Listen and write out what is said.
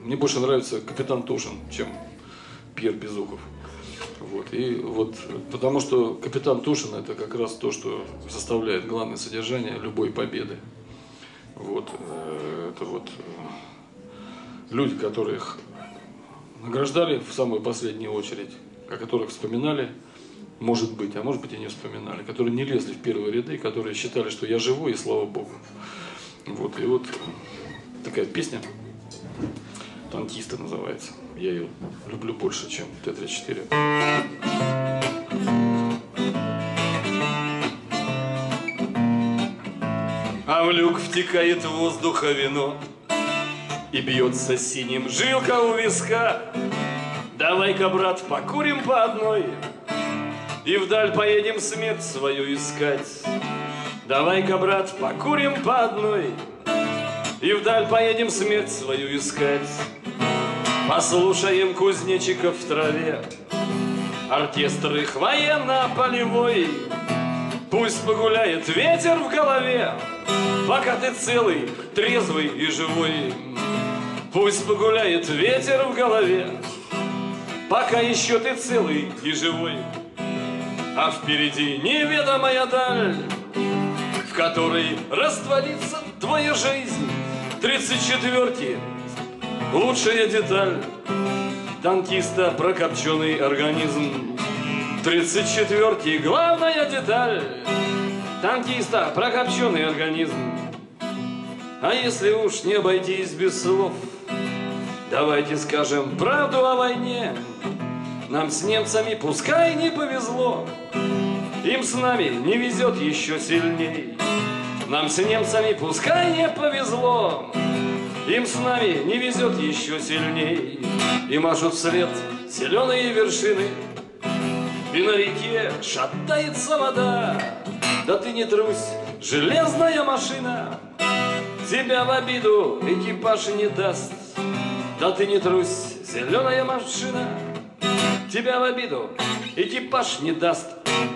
мне больше нравится капитан Тушин, чем Пьер Безухов. Вот. И вот, потому что капитан Тушин — это как раз то, что составляет главное содержание любой победы. Вот. Это вот люди, которых награждали в самую последнюю очередь, о которых вспоминали, может быть, а может быть и не вспоминали, которые не лезли в первые ряды, которые считали, что я живой и слава Богу. Вот. И вот такая песня «Танкисты» называется. Я ее люблю больше, чем Т-34. А в люк втекает воздуха вино, и бьется синим жилка у виска. Давай-ка, брат, покурим по одной, и вдаль поедем смерть свою искать. Давай-ка, брат, покурим по одной, и вдаль поедем смерть свою искать. Послушаем кузнечиков в траве, оркестр их военно-полевой. Пусть погуляет ветер в голове, пока ты целый, трезвый и живой. Пусть погуляет ветер в голове, пока еще ты целый и живой. А впереди неведомая даль, в которой растворится твоя жизнь. 34-ки — лучшая деталь танкиста, прокопченный организм. 34-ки — главная деталь танкиста, прокопченный организм. А если уж не обойтись без слов, давайте скажем правду о войне. Нам с немцами пускай не повезло, им с нами не везет еще сильней. Нам с немцами пускай не повезло, им с нами не везет еще сильней. И машут вслед зеленые вершины, и на реке шатается вода. Да ты не трусь, железная машина, тебя в обиду экипаж не даст. Да ты не трусь, зеленая машина, тебя в обиду экипаж не даст.